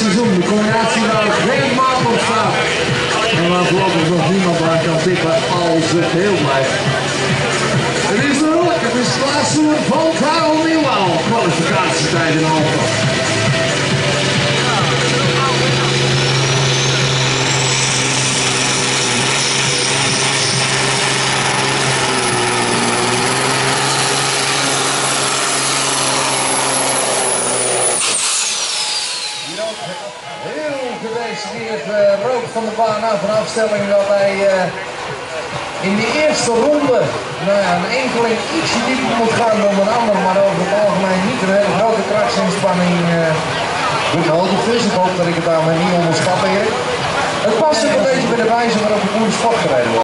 seizoen. De combinatie waar geen maat op staat. En waar voorlopig nog niemand aan kan tippen als het heel blijft. Het is duidelijk, het is het laatste van Karel Nieuwouw. Kwalificatietijd in Alphen. Heel gedecideerd rook van de baan af. Een afstelling dat hij in de eerste ronde een enkeling ietsje dieper moet gaan dan een ander, maar over het algemeen niet een hele grote krachtsinspanning nodig is. Ik hoop dat ik het daarmee niet onderschat, Erik. Het past ook een beetje bij de wijze waarop de boer sport gereden wordt.